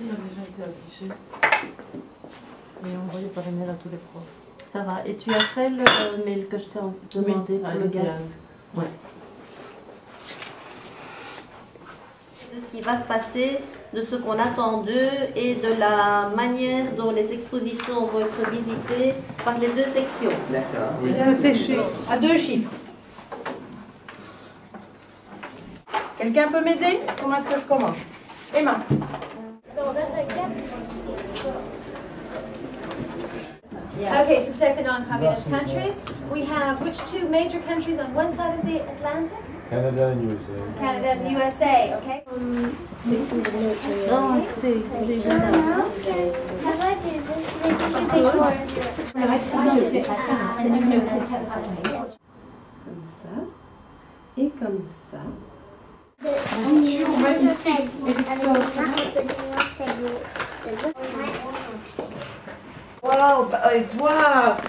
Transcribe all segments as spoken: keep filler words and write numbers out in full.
a déjà été affiché et envoyé par email à tous les profs. Ça va. Et tu as fait le euh, mail que je t'ai demandé Oui, pour à le Lysiane. gaz? Ouais. De ce qui va se passer, de ce qu'on attend d'eux et de la manière dont les expositions vont être visitées par les deux sections. D'accord. Oui. Bien séché, à deux chiffres. Quelqu'un peut m'aider? Comment est-ce que je commence? Emma. Okay, to protect the non-communist countries, we have which two major countries on one side of the Atlantic? Canada and U S A. Canada and U S A, okay? Non, c'est Comme ça. Et comme ça. Waouh, bah, et toi?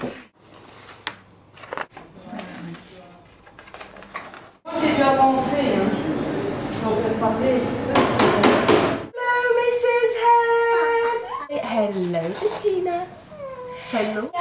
J'ai dû avancer, hein. On peut parler. Hello, missus Head. Hello, Bettina. Hello.